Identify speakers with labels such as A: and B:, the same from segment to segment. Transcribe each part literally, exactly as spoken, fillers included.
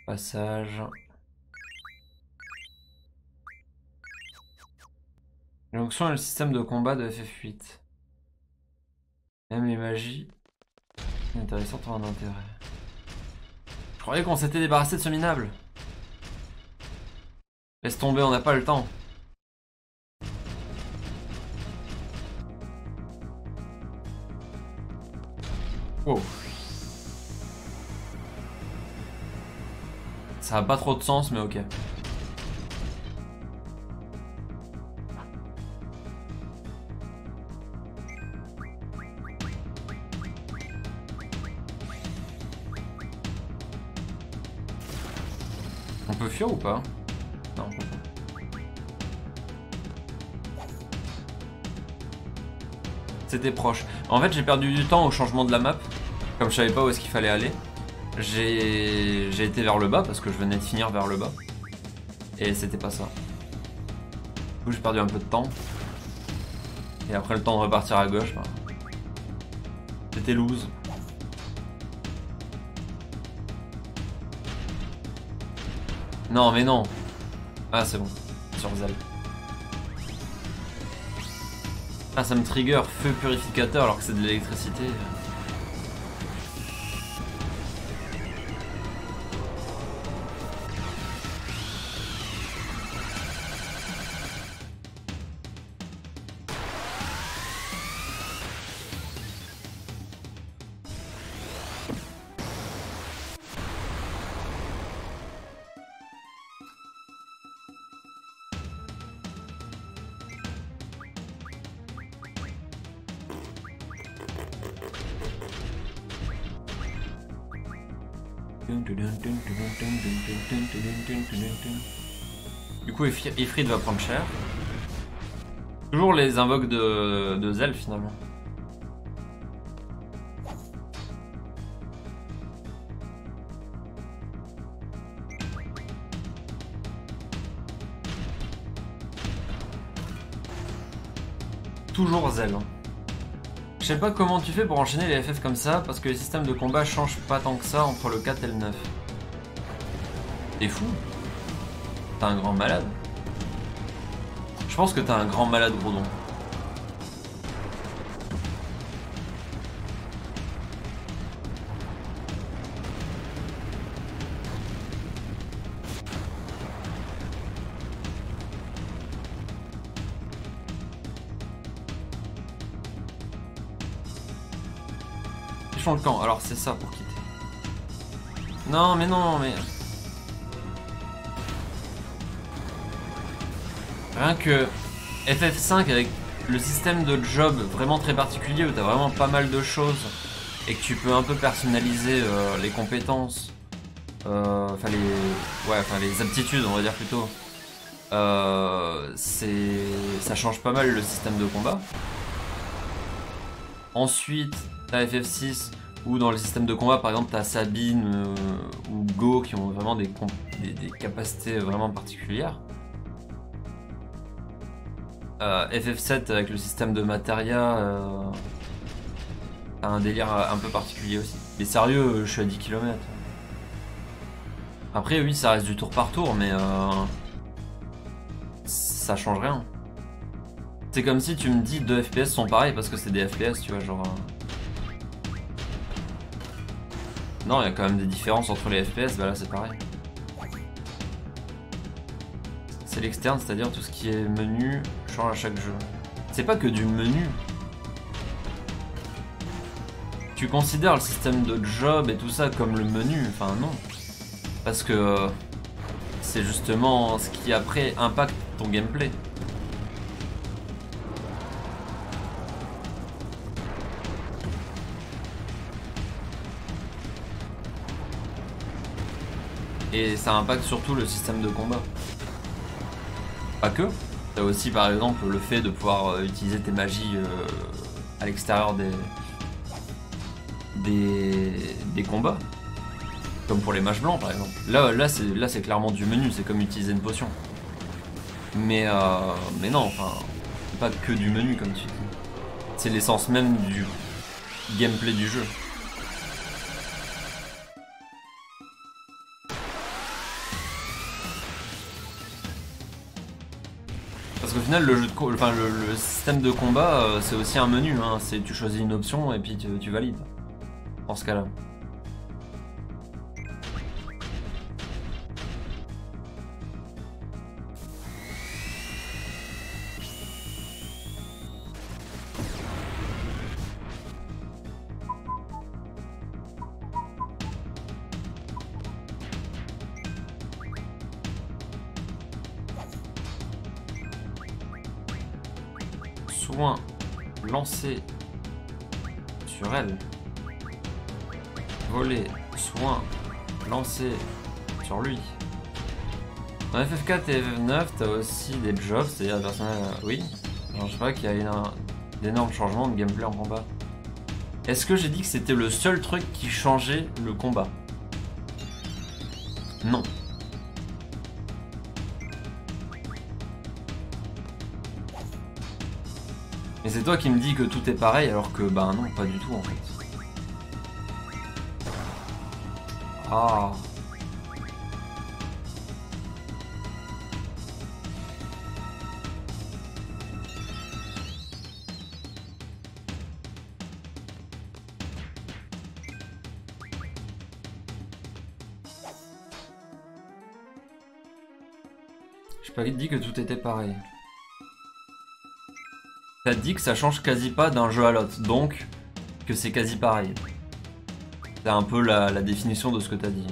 A: Passage. Jonction et le système de combat de F F huit. Même les magies intéressantes ont un intérêt. Je croyais qu'on s'était débarrassé de ce minable. Laisse tomber, on n'a pas le temps. Wow. Ça a pas trop de sens, mais ok. On peut fuir ou pas? Non, on peut pas. C'était proche. En fait, j'ai perdu du temps au changement de la map. Comme je savais pas où est-ce qu'il fallait aller. J'ai j'ai été vers le bas parce que je venais de finir vers le bas. Et c'était pas ça. Du coup, j'ai perdu un peu de temps. Et après le temps de repartir à gauche, bah, c'était loose. Non, mais non. Ah, c'est bon. Sur Zal. Ah, ça me trigger feu purificateur alors que c'est de l'électricité. Du coup, Ifrit va prendre cher. Toujours les invoques de, de Zel finalement. Toujours Zel. Je sais pas comment tu fais pour enchaîner les F F comme ça, parce que les systèmes de combat changent pas tant que ça entre le quatre et le neuf. T'es fou? T'es un grand malade. Je pense que t'es un grand malade, Groudon. Le camp, alors c'est ça pour quitter. Non mais non mais... Rien que F F cinq avec le système de job vraiment très particulier où t'as vraiment pas mal de choses et que tu peux un peu personnaliser euh, les compétences, euh, enfin les... Ouais, enfin les aptitudes on va dire plutôt. Euh, c'est... Ça change pas mal le système de combat. Ensuite, t'as F F six où dans le système de combat, par exemple, t'as Sabine euh, ou Go qui ont vraiment des, des, des capacités vraiment particulières. Euh, F F sept avec le système de Materia euh, a un délire un peu particulier aussi. Mais sérieux, je suis à dix kilomètres. Après, oui, ça reste du tour par tour, mais euh, ça change rien. C'est comme si tu me dis deux F P S sont pareils parce que c'est des F P S, tu vois, genre... Non, il y a quand même des différences entre les F P S, bah là c'est pareil. C'est l'externe, c'est-à-dire tout ce qui est menu change à chaque jeu. C'est pas que du menu. Tu considères le système de job et tout ça comme le menu, enfin non. Parce que c'est justement ce qui après impacte ton gameplay. Et ça impacte surtout le système de combat. Pas que. T'as aussi par exemple le fait de pouvoir utiliser tes magies euh, à l'extérieur des, des des combats. Comme pour les mages blancs par exemple. Là, là c'est là c'est clairement du menu, c'est comme utiliser une potion. Mais euh, mais non, enfin, c'est pas que du menu comme tu dis. C'est l'essence même du gameplay du jeu. final, le, jeu de co- enfin, le, le système de combat, euh, c'est aussi un menu. Hein. C'est tu choisis une option et puis tu, tu valides. Dans ce cas-là. Soin lancé sur elle. Voler, soin lancé sur lui. Dans F F quatre et F F neuf, t'as aussi des jobs, c'est-à-dire personnel. Oui. Alors, je sais pas qu'il y a une- un- d'énormes changements de gameplay en combat. Est-ce que j'ai dit que c'était le seul truc qui changeait le combat? Non. Et c'est toi qui me dis que tout est pareil alors que bah non, pas du tout en fait. Ah. J'ai pas dit que tout était pareil. T'as dit que ça change quasi pas d'un jeu à l'autre, donc que c'est quasi pareil. C'est un peu la, la définition de ce que t'as dit.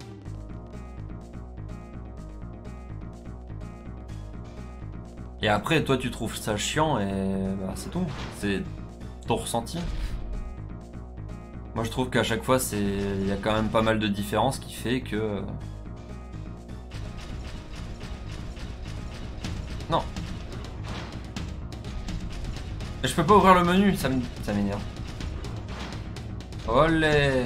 A: Et après, toi, tu trouves ça chiant et bah, c'est tout. C'est ton ressenti. Moi, je trouve qu'à chaque fois, c'est il y a quand même pas mal de différences qui fait que... Non. Mais je peux pas ouvrir le menu, ça m- ça m'énerve. Olé.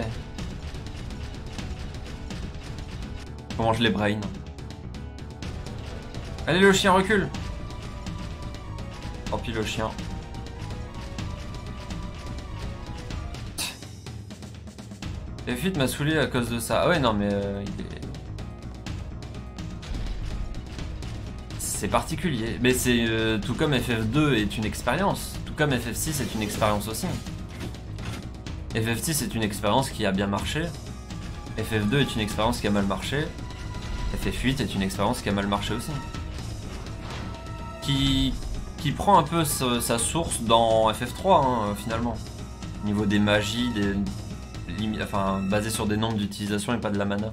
A: Comment je les brain. Allez, le chien recule. Tant pis, le chien. F huit m'a saoulé à cause de ça. Ah ouais, non, mais... Euh, il est... C'est particulier. Mais c'est... Euh, tout comme F F deux est une expérience. Tout comme F F six est une expérience aussi. F F six est une expérience qui a bien marché. F F deux est une expérience qui a mal marché. F F huit est une expérience qui a mal marché aussi. Qui... Qui prend un peu sa, sa source dans F F trois, hein, finalement. Au niveau des magies, des... Limi- enfin, basé sur des nombres d'utilisation et pas de la mana.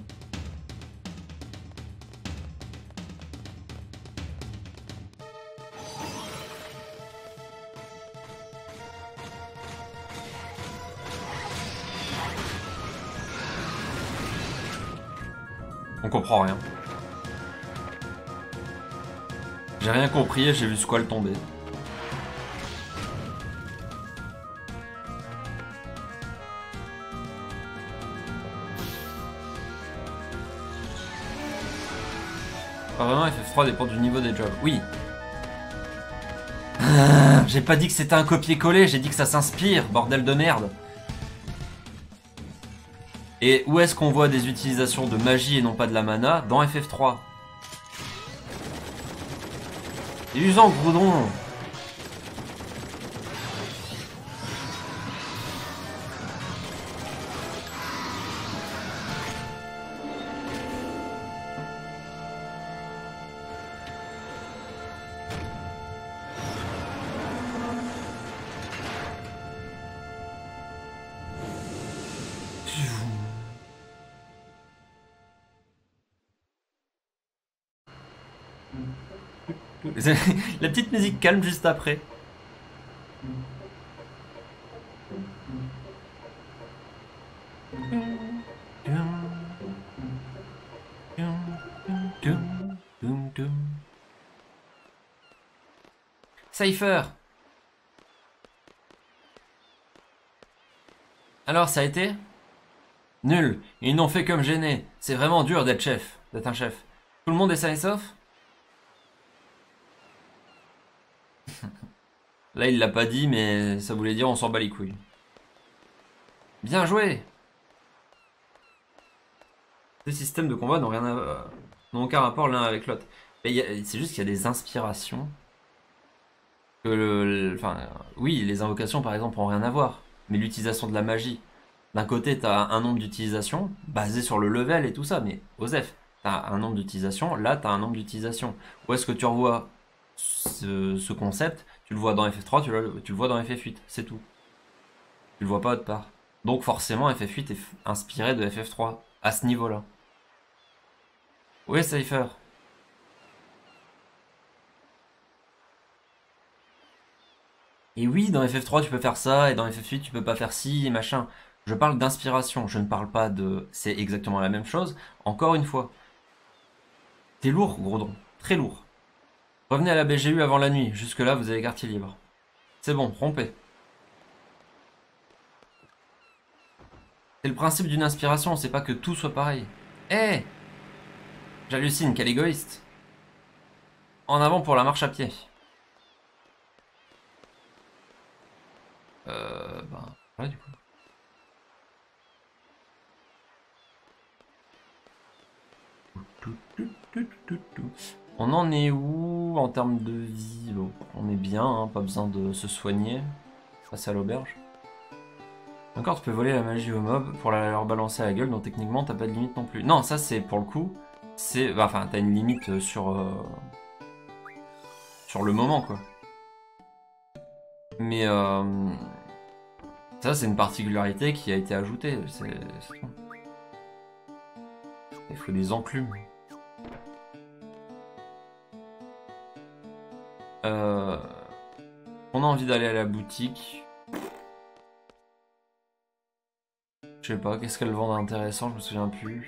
A: On comprend rien. J'ai rien compris et j'ai vu Squall tomber. Pas vraiment, F F trois dépend du niveau des jobs. Oui. Ah, j'ai pas dit que c'était un copier-coller, j'ai dit que ça s'inspire, bordel de merde. Et où est-ce qu'on voit des utilisations de magie et non pas de la mana? Dans F F trois. Et usant Groudon. La petite musique calme juste après. Cypher. Alors, ça a été? Nul. Ils n'ont fait que me gêner. C'est vraiment dur d'être chef, d'être un chef. Tout le monde est sain et sauf? Là, il l'a pas dit, mais ça voulait dire on s'en bat les couilles. Bien joué. Ces systèmes de combat n'ont rien à... n'ont aucun rapport l'un avec l'autre. C'est juste qu'il y a des inspirations Que le, le- enfin, oui, les invocations par exemple ont rien à voir, mais l'utilisation de la magie. D'un côté, t'as un nombre d'utilisations basé sur le level et tout ça, mais Osef, t'as un nombre d'utilisations, là t'as un nombre d'utilisations. Où est-ce que tu revois ce, ce concept? Tu le vois dans F F trois, tu le, tu le vois dans F F huit, c'est tout. Tu le vois pas autre part. Donc forcément, F F huit est inspiré de F F trois, à ce niveau-là. Oui, Cypher. Et oui, dans F F trois tu peux faire ça, et dans F F huit tu peux pas faire ci, et machin. Je parle d'inspiration, je ne parle pas de... C'est exactement la même chose, encore une fois. T'es lourd, Grodon. Très lourd. Revenez à la B G U avant la nuit, jusque-là vous avez quartier libre. C'est bon, rompez. C'est le principe d'une inspiration, c'est pas que tout soit pareil. Eh J'hallucine, quel égoïste. En avant pour la marche à pied. Euh... Ben... Ouais, du coup. On en est où en termes de vie? Bon, on est bien, hein, pas besoin de se soigner. Passer à l'auberge. Encore, tu peux voler la magie aux mobs pour la leur balancer à la gueule, donc techniquement t'as pas de limite non plus. Non, ça c'est pour le coup, c'est, bah, enfin t'as une limite sur euh, sur le moment quoi. Mais euh, ça c'est une particularité qui a été ajoutée. C'est, c'est tout. Il faut des enclumes. Euh, on a envie d'aller à la boutique. Je sais pas, qu'est-ce qu'elle vend d'intéressant, je me souviens plus.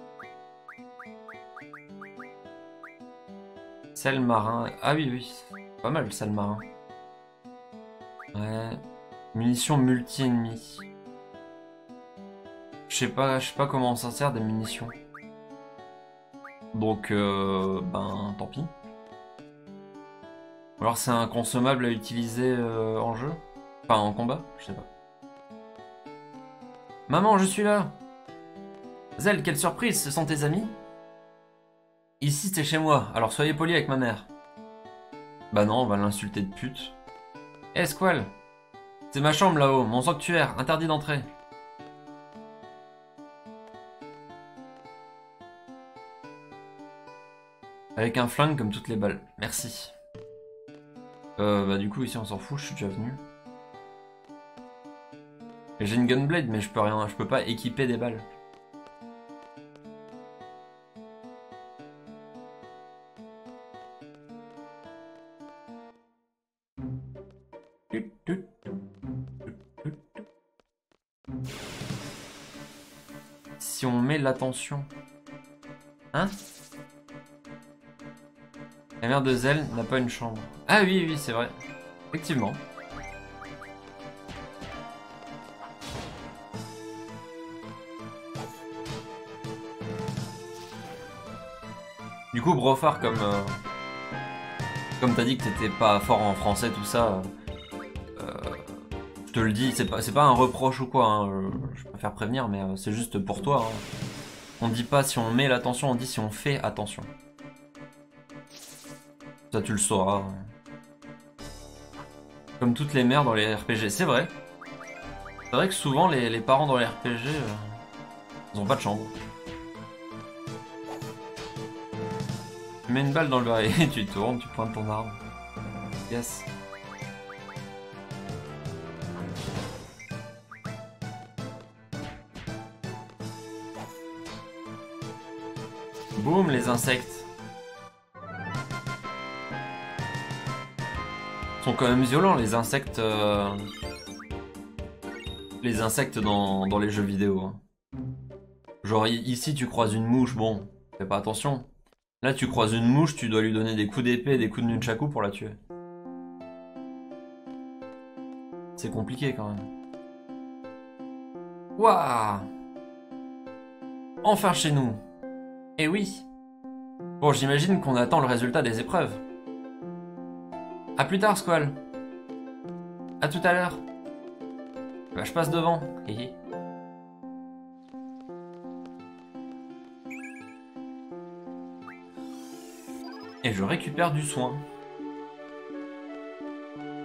A: Sel marin. Ah oui, oui. Pas mal le sel marin. Ouais. Munitions multi-ennemis. Je sais pas, je sais pas comment on s'en sert des munitions. Donc, euh, ben, tant pis. Ou alors c'est un consommable à utiliser euh, en jeu. Enfin, en combat, je sais pas. Maman, je suis là. Zell, quelle surprise, ce sont tes amis? Ici, c'est chez moi, alors soyez poli avec ma mère. Bah non, on va l'insulter de pute. Eh, Squall, c'est ma chambre là-haut, mon sanctuaire, interdit d'entrer. Avec un flingue comme toutes les balles. Merci. Euh, bah du coup, ici on s'en fout, je suis déjà venu. J'ai une gunblade, mais je peux rien, je peux pas équiper des balles. Si on met l'attention. Hein? La mère de Zell n'a pas une chambre. Ah oui, oui, c'est vrai. Effectivement. Du coup, Brofar, comme euh, comme t'as dit que t'étais pas fort en français, tout ça, euh, je te le dis, c'est pas, c'est pas un reproche ou quoi, hein, je, je préfère prévenir, mais euh, c'est juste pour toi. Hein. On dit pas si on met l'attention, on dit si on fait attention. Ça, tu le sauras. Comme toutes les mères dans les R P G, c'est vrai. C'est vrai que souvent, les, les parents dans les R P G, euh, ils ont pas de chambre. Tu mets une balle dans le barillet, tu tournes, tu pointes ton arme. Yes. Boum, les insectes. Ils sont quand même violents, les insectes. Euh... Les insectes dans, dans les jeux vidéo. Hein. Genre ici, tu croises une mouche, bon, fais pas attention. Là, tu croises une mouche, tu dois lui donner des coups d'épée et des coups de nunchaku pour la tuer. C'est compliqué quand même. Waouh! Enfin chez nous. Eh oui. Bon, j'imagine qu'on attend le résultat des épreuves. A plus tard, Squall. À tout à l'heure. Bah, je passe devant. Hihi. Et je récupère du soin.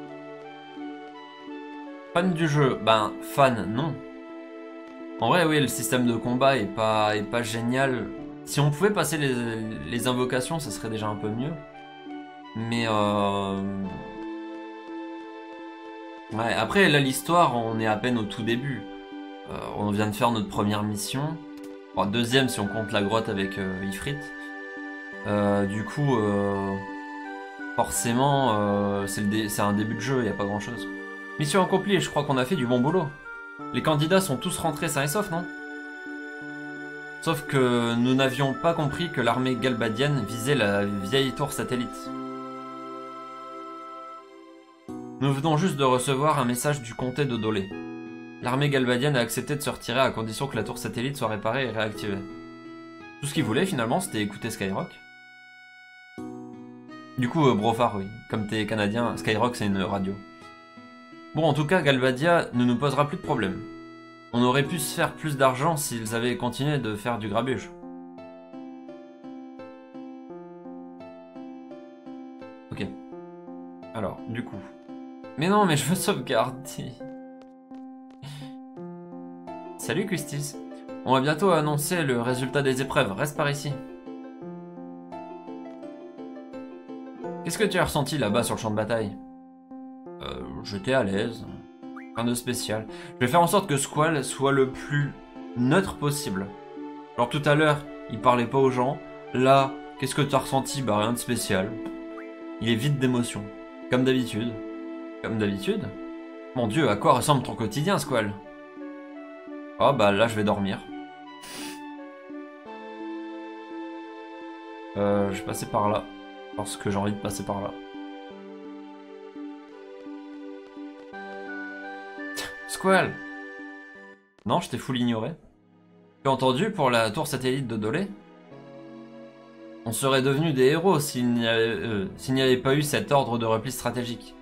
A: Fan du jeu? Ben, fan, non. En vrai, oui, le système de combat est pas, est pas génial. Si on pouvait passer les, les invocations, ça serait déjà un peu mieux. Mais euh... ouais, après, là, l'histoire, on est à peine au tout début. Euh, on vient de faire notre première mission. Enfin, deuxième si on compte la grotte avec euh, Ifrit. Euh, du coup, euh, forcément, euh, c'est un début de jeu, il n'y a pas grand chose. Mission accomplie, je crois qu'on a fait du bon boulot. Les candidats sont tous rentrés sains et saufs, non? Sauf que nous n'avions pas compris que l'armée galbadienne visait la vieille tour satellite. Nous venons juste de recevoir un message du comté de Dolé. L'armée galbadienne a accepté de se retirer à condition que la tour satellite soit réparée et réactivée. Tout ce qu'ils voulaient finalement, c'était écouter Skyrock. Du coup, euh, Brofard, oui. Comme t'es canadien, Skyrock c'est une radio. Bon, en tout cas, Galbadia ne nous posera plus de problème. On aurait pu se faire plus d'argent s'ils avaient continué de faire du grabuge. Ok. Alors, du coup... Mais non, mais je veux sauvegarder. Salut Custis. On va bientôt annoncer le résultat des épreuves. Reste par ici. Qu'est-ce que tu as ressenti là-bas sur le champ de bataille? Euh, j'étais à l'aise. Rien de spécial. Je vais faire en sorte que Squall soit le plus neutre possible. Genre tout à l'heure, il parlait pas aux gens. Là, qu'est-ce que tu as ressenti? Bah rien de spécial. Il est vide d'émotions. Comme d'habitude. Comme d'habitude? Mon Dieu, à quoi ressemble ton quotidien, Squall? Oh bah là, je vais dormir. Euh, je vais passer par là. Parce que j'ai envie de passer par là. Squall! Non, je t'ai full ignoré. Tu as entendu pour la tour satellite de Dolé? On serait devenus des héros s'il n'y avait, euh, s'il n'y avait pas eu cet ordre de repli stratégique.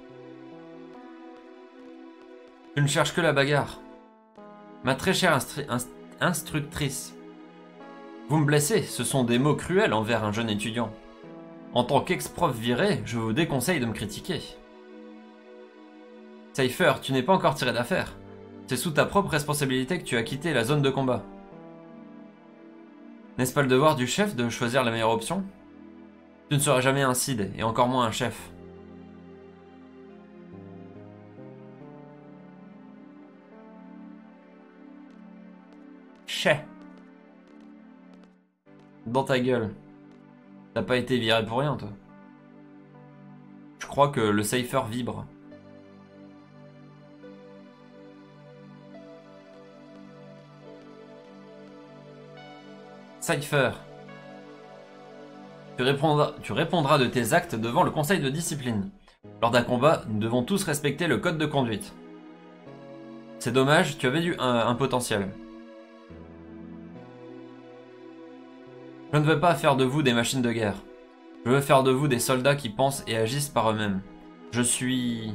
A: Tu ne cherches que la bagarre. Ma très chère instru inst instructrice. Vous me blessez, ce sont des mots cruels envers un jeune étudiant. En tant qu'ex-prof viré, je vous déconseille de me critiquer. Cypher, tu n'es pas encore tiré d'affaire. C'est sous ta propre responsabilité que tu as quitté la zone de combat. N'est-ce pas le devoir du chef de choisir la meilleure option? Tu ne seras jamais un Cid, et encore moins un chef. Chais. Dans ta gueule. T'as pas été viré pour rien, toi. Je crois que le Cypher vibre. Cypher. Tu répondras, tu répondras de tes actes devant le conseil de discipline. Lors d'un combat, nous devons tous respecter le code de conduite. C'est dommage, tu avais du, un, un potentiel. Je ne veux pas faire de vous des machines de guerre. Je veux faire de vous des soldats qui pensent et agissent par eux-mêmes. Je suis...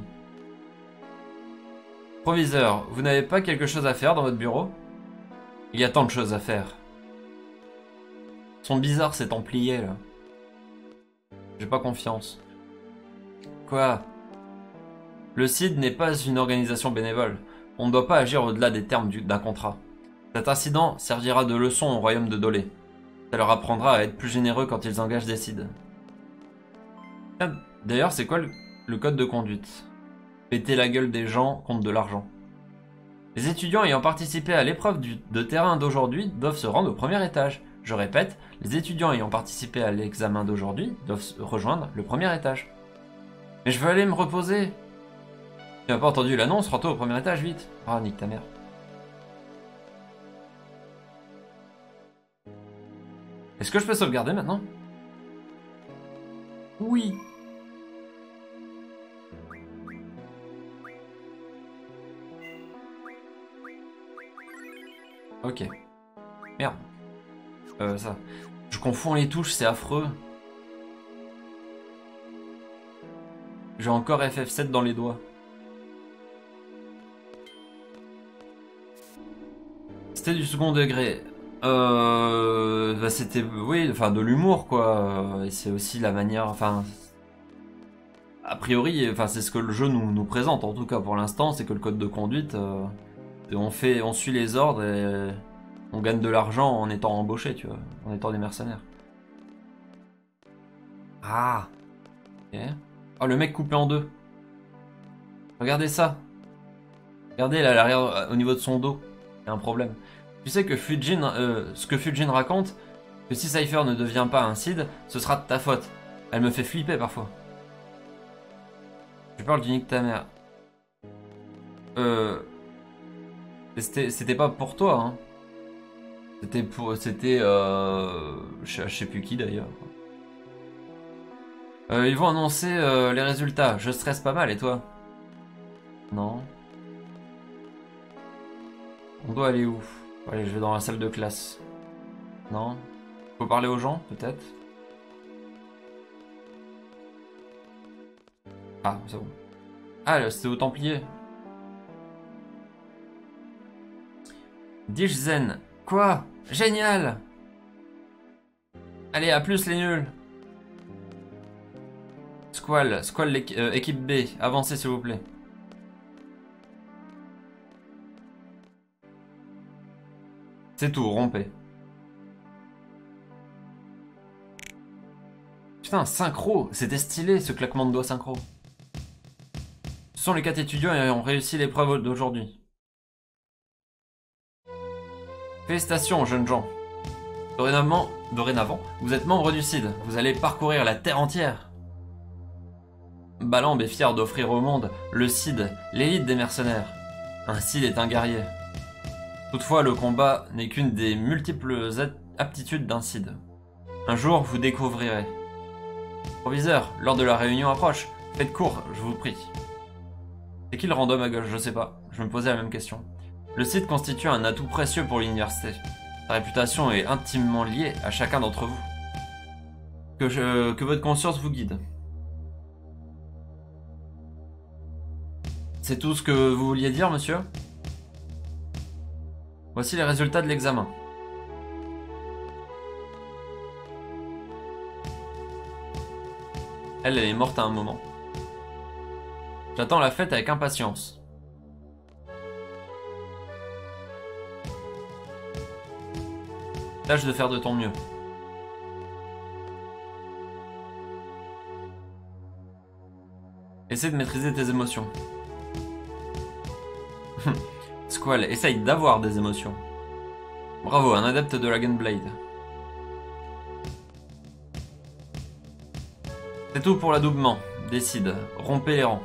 A: Proviseur, vous n'avez pas quelque chose à faire dans votre bureau? Il y a tant de choses à faire. Ils sont bizarres ces templiers là. J'ai pas confiance. Quoi? Le Cid n'est pas une organisation bénévole. On ne doit pas agir au-delà des termes d'un contrat. Cet incident servira de leçon au royaume de Dolé. Ça leur apprendra à être plus généreux quand ils engagent des Cids. D'ailleurs, c'est quoi le, le code de conduite? Péter la gueule des gens contre de l'argent. Les étudiants ayant participé à l'épreuve de terrain d'aujourd'hui doivent se rendre au premier étage. Je répète, les étudiants ayant participé à l'examen d'aujourd'hui doivent rejoindre le premier étage. Mais je veux aller me reposer. Tu n'as pas entendu l'annonce? Rends-toi au premier étage, vite. Ah, nique ta mère. Est-ce que je peux sauvegarder maintenant? Oui. Ok. Merde. Euh, ça. Je confonds les touches, c'est affreux. J'ai encore F F sept dans les doigts. C'était du second degré. Euh, bah c'était, oui, enfin de l'humour quoi. Et c'est aussi la manière, enfin. Après. priori, enfin c'est ce que le jeu nous, nous présente en tout cas pour l'instant, c'est que le code de conduite, euh, on fait, on suit les ordres et on gagne de l'argent en étant embauché, tu vois, en étant des mercenaires. Ah. Ok. Oh, le mec coupé en deux. Regardez ça. Regardez là, à l'arrière, au niveau de son dos, il y a un problème. Tu sais que Fujin, euh, ce que Fujin raconte, que si Cypher ne devient pas un Cid, ce sera de ta faute. Elle me fait flipper parfois. Je parle du nique ta mère. Euh... C'était pas pour toi, hein. C'était pour... C'était... Euh... Je sais plus qui d'ailleurs. Euh, ils vont annoncer euh, les résultats. Je stresse pas mal, et toi? Non. On doit aller où? Allez, je vais dans la salle de classe. Non. Faut parler aux gens, peut-être? Ah, c'est bon. Ah, c'était au Templier. Dish Zen. Quoi? Génial! Allez, à plus les nuls. Squall, Squall euh, équipe B, avancez s'il vous plaît. C'est tout, rompez. Putain, synchro, c'était stylé ce claquement de doigts synchro. Ce sont les quatre étudiants et ont réussi l'épreuve d'aujourd'hui. Félicitations, jeunes gens. Dorénavant, dorénavant, vous êtes membre du C I D. Vous allez parcourir la Terre entière. Balamb est fier d'offrir au monde le C I D, l'élite des mercenaires. Un C I D est un guerrier. Toutefois, le combat n'est qu'une des multiples aptitudes d'un C I D. Un jour, vous découvrirez. Proviseur, l'heure de la réunion approche. Faites court, je vous prie. C'est qui le random à gauche? Je sais pas. Je me posais la même question. Le C I D constitue un atout précieux pour l'université. Sa réputation est intimement liée à chacun d'entre vous. Que, je, que votre conscience vous guide. C'est tout ce que vous vouliez dire, monsieur? Voici les résultats de l'examen. Elle, elle est morte à un moment. J'attends la fête avec impatience. Tâche de faire de ton mieux. Essaie de maîtriser tes émotions. Squall, essaye d'avoir des émotions. Bravo, un adepte de la Gunblade. C'est tout pour l'adoubement. Décide, rompez les rangs.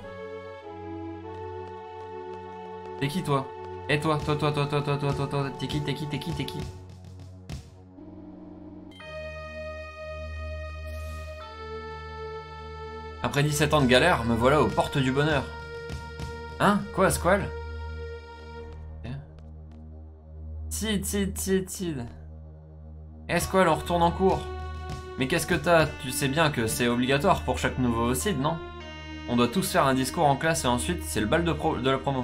A: T'es qui toi? Et toi, toi, toi, toi, toi, toi, toi, toi, toi, t'es qui, t'es qui, t'es qui, t'es qui? Après dix-sept ans de galère, me voilà aux portes du bonheur. Hein? Quoi, Squall? Tid, tid, tid, tid. Eh Squall, on retourne en cours. Mais qu'est-ce que t'as? Tu sais bien que c'est obligatoire pour chaque nouveau C I D, non? On doit tous faire un discours en classe et ensuite c'est le bal de, pro de la promo.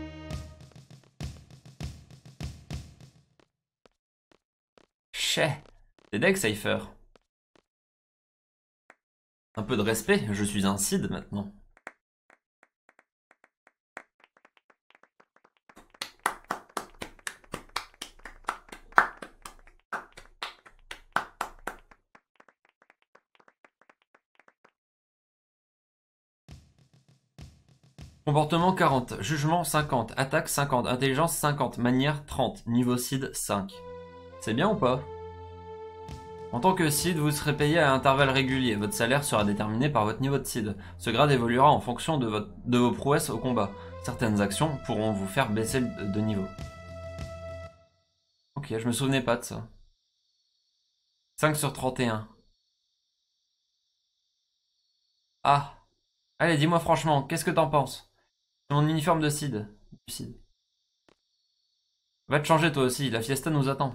A: Chais. T'es deg, Cypher. Un peu de respect, je suis un C I D maintenant. Comportement quarante, jugement cinquante, attaque cinquante, intelligence cinquante, manière trente, niveau C I D cinq. C'est bien ou pas? En tant que C I D, vous serez payé à intervalles réguliers. Votre salaire sera déterminé par votre niveau de C I D. Ce grade évoluera en fonction de, votre, de vos prouesses au combat. Certaines actions pourront vous faire baisser de niveau. Ok, je me souvenais pas de ça. cinq sur trente et un. Ah. Allez, dis-moi franchement, qu'est-ce que t'en penses? C'est mon uniforme de C I D. Du C I D. Va te changer toi aussi, la fiesta nous attend.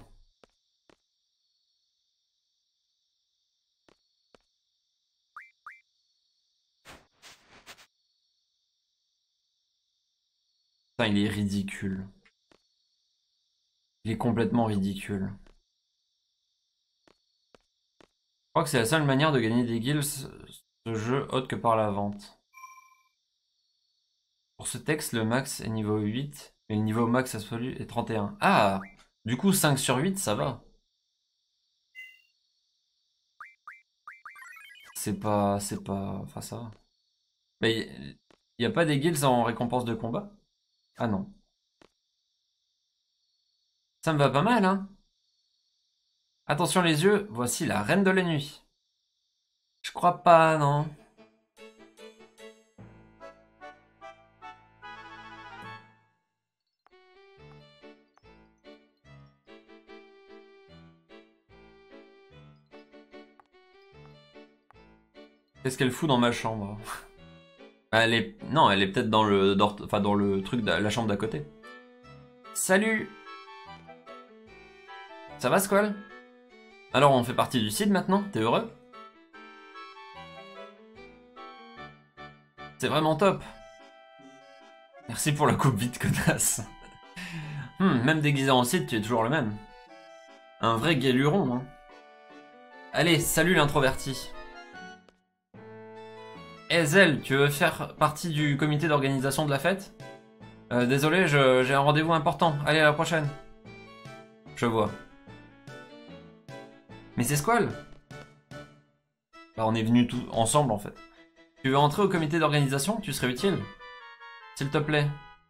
A: Putain, il est ridicule. Il est complètement ridicule. Je crois que c'est la seule manière de gagner des guilds ce jeu autre que par la vente. Pour ce texte, le max est niveau huit, mais le niveau max absolu est trente et un. Ah! Du coup, cinq sur huit, ça va. C'est pas... C'est pas... Enfin, ça va. Mais il y a pas des guilds en récompense de combat? Ah non. Ça me va pas mal, hein? Attention les yeux, voici la reine de la nuit. Je crois pas, non. Qu'est-ce qu'elle fout dans ma chambre? Elle est... Non, elle est peut-être dans le... Dans... Enfin, dans le truc de la chambre d'à côté. Salut! Ça va, Squall? Alors, on fait partie du site maintenant? T'es heureux? C'est vraiment top! Merci pour la coupe vite, connasse. Hmm, même déguisé en site, tu es toujours le même. Un vrai guéluron, hein. Allez, salut l'introverti. Eh Zel, tu veux faire partie du comité d'organisation de la fête? euh, Désolé, j'ai un rendez-vous important. Allez, à la prochaine. Je vois. Mais c'est Squall? Bah, on est venus tous ensemble en fait. Tu veux entrer au comité d'organisation? Tu serais utile. S'il te plaît.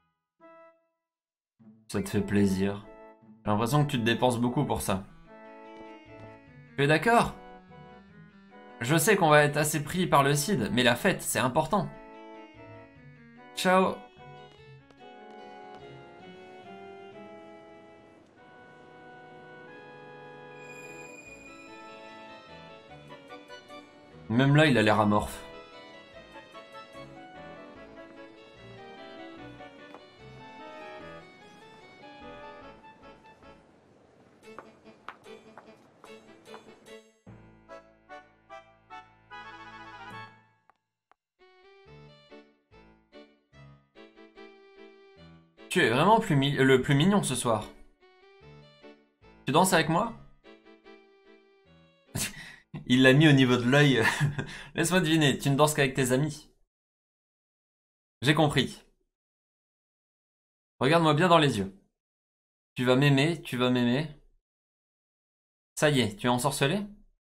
A: Ça te fait plaisir. J'ai l'impression que tu te dépenses beaucoup pour ça. Tu es d'accord? Je sais qu'on va être assez pris par le C I D, mais la fête, c'est important. Ciao. Même là, il a l'air amorphe. Tu es vraiment plus mi- le plus mignon ce soir. Tu danses avec moi? Il l'a mis au niveau de l'œil. Laisse-moi deviner, tu ne danses qu'avec tes amis. J'ai compris. Regarde-moi bien dans les yeux. Tu vas m'aimer, tu vas m'aimer. Ça y est, tu es ensorcelé?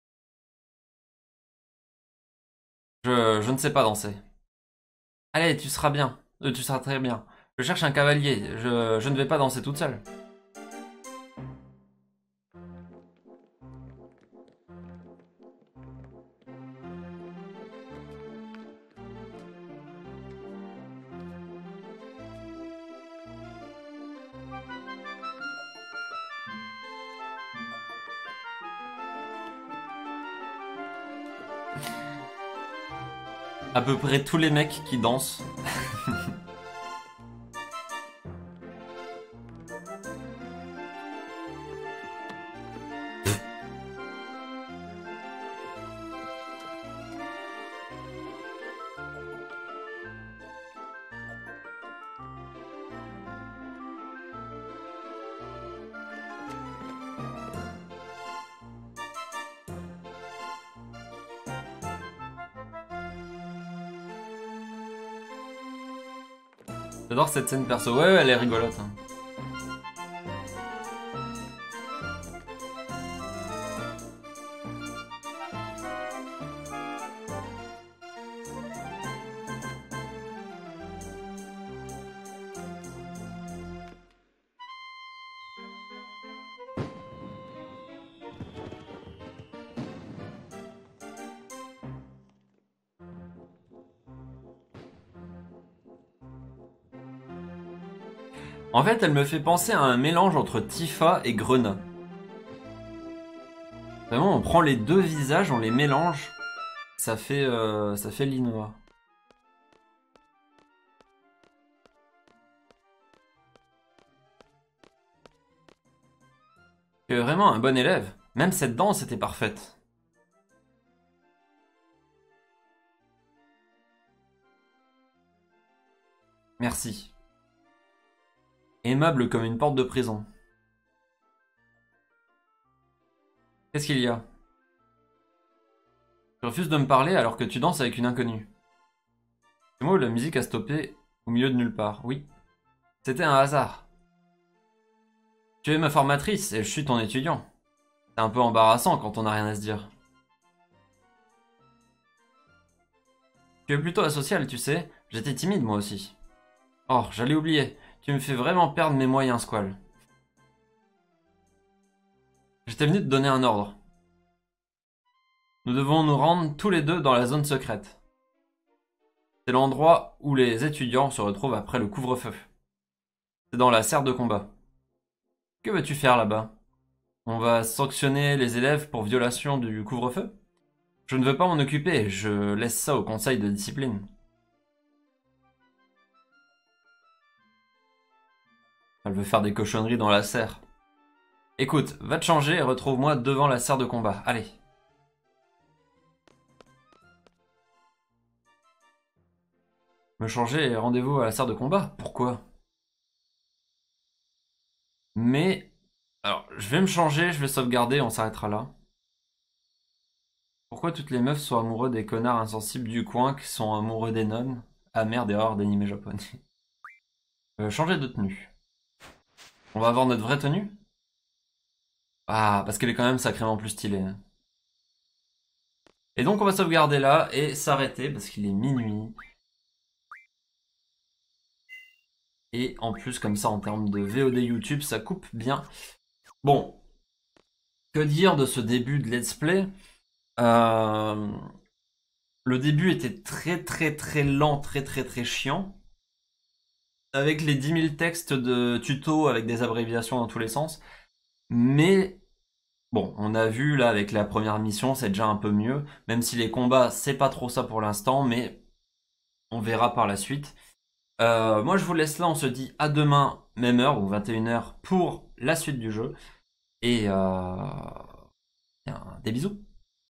A: Je, je ne sais pas danser. Allez, tu seras bien. Euh, tu seras très bien. Je cherche un cavalier. Je, je ne vais pas danser toute seule. À peu près tous les mecs qui dansent. J'adore cette scène perso. Ouais, ouais, elle est rigolote. Hein. En fait, elle me fait penser à un mélange entre Tifa et Grena. Vraiment, on prend les deux visages, on les mélange. Ça fait, euh, ça fait Linoa. C'est vraiment un bon élève. Même cette danse était parfaite. Merci. Aimable comme une porte de prison. Qu'est-ce qu'il y a? Tu refuses de me parler alors que tu danses avec une inconnue. C'est moi où la musique a stoppé Au milieu de nulle part, oui. C'était un hasard. Tu es ma formatrice et je suis ton étudiant. C'est un peu embarrassant quand on n'a rien à se dire. Tu es plutôt asocial, tu sais. J'étais timide moi aussi. Oh, j'allais oublier. Tu me fais vraiment perdre mes moyens, Squall. J'étais venu te donner un ordre. Nous devons nous rendre tous les deux dans la zone secrète. C'est l'endroit où les étudiants se retrouvent après le couvre-feu. C'est dans la serre de combat. Que veux-tu faire là-bas? On va sanctionner les élèves pour violation du couvre-feu? Je ne veux pas m'en occuper, je laisse ça au conseil de discipline. Elle veut faire des cochonneries dans la serre. Écoute, va te changer et retrouve-moi devant la serre de combat. Allez. Me changer et rendez-vous à la serre de combat? Pourquoi? Mais... Alors, je vais me changer, je vais sauvegarder, on s'arrêtera là. Pourquoi toutes les meufs sont amoureux des connards insensibles du coin qui sont amoureux des nonnes? Ah merde, erreur d'animé japonais. Euh, changer de tenue. On va avoir notre vraie tenue? Ah, parce qu'elle est quand même sacrément plus stylée. Et donc on va sauvegarder là et s'arrêter parce qu'il est minuit. Et en plus comme ça en termes de V O D YouTube ça coupe bien. Bon, que dire de ce début de let's play? euh... Le début était très très très lent, très très très chiant. Avec les dix mille textes de tuto avec des abréviations dans tous les sens. Mais bon, on a vu là avec la première mission, c'est déjà un peu mieux. Même si les combats, c'est pas trop ça pour l'instant, mais on verra par la suite. Euh, moi je vous laisse là, on se dit à demain, même heure, ou vingt et une heures, pour la suite du jeu. Et euh... des bisous.